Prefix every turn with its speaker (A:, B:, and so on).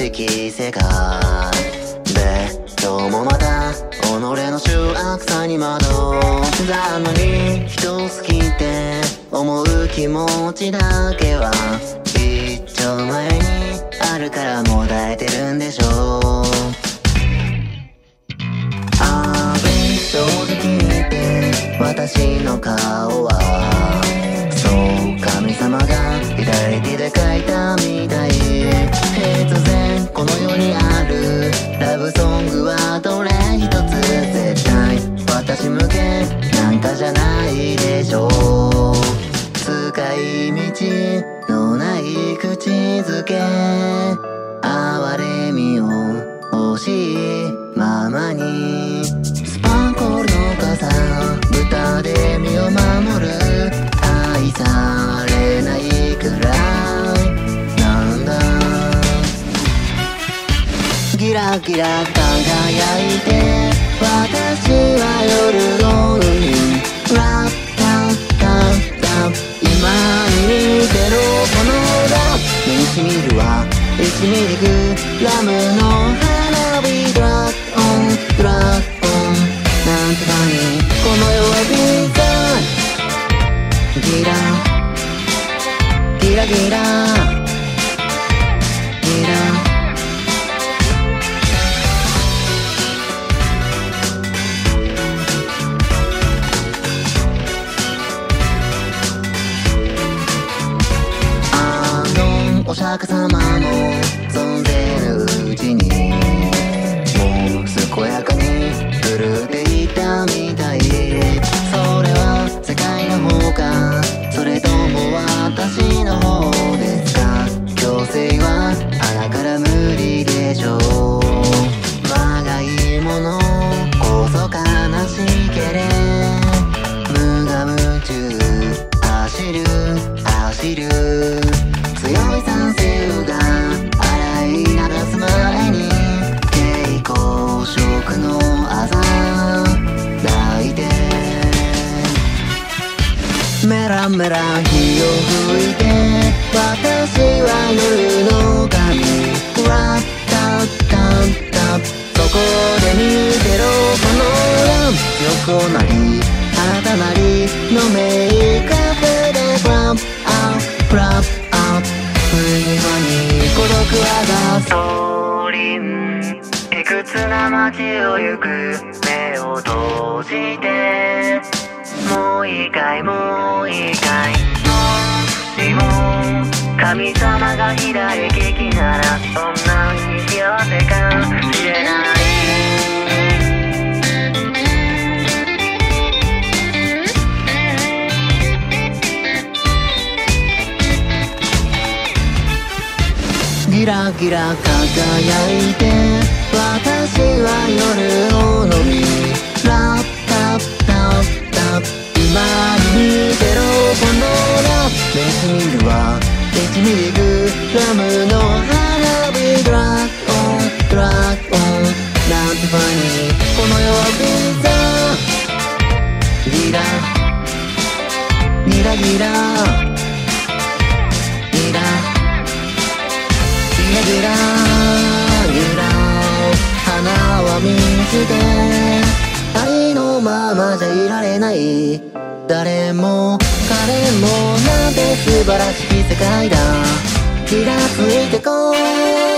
A: しき世界で今日もまた己の醜悪さに惑う。なのに人好きって思う気持ちだけは一丁前にあるからもだえてるんでしょう。正直言って私の顔はそう神様が左手で描いたみたい。突然この世にあるラブソングはどれ一つ絶対私向けなんかじゃないでしょう。使い道のない口づけ哀れみを欲しいままにスパーコールの傘豚で身を守る愛されないくらいなんだ。ギラギラ輝いて私は夜の海ラッタッタッタッ今に似てるこのラ目にしみるは1ミリグラムの花火ドラッオンドラッオンなんてかにこの世はビッグギラギラギラギラお釈迦様の存ぜぬうちにもう健やかに震えていたみたい。それは世界の方かそれとも私の方ですか。強制は鼻から無理でしょう。まがいものこそ悲しけれ無我夢中走る走る強い酸性が洗い流す前に蛍光色のあざ抱いてメラメラ火を吹いて私は夜の神ラッタッタッタッそこで見てろこのラン横なり旗なりのメイクアップでフラップアップフラップ不意に孤独はガソリンいくつな街を行く目を閉じてもう一回もう一回もしも神様が左利きならそんなに幸せかもしれない。ギラギラ輝いて私は夜を飲みラッタッタッタッ今に似てろこのラ目にしみるは1ミリグラムの花火ドラッオンドラッオンなんてファニーこの世はビザギラギラギラギラギラギラ花は水で愛のままじゃいられない誰も彼もなんて素晴らしき世界だ気がついてこう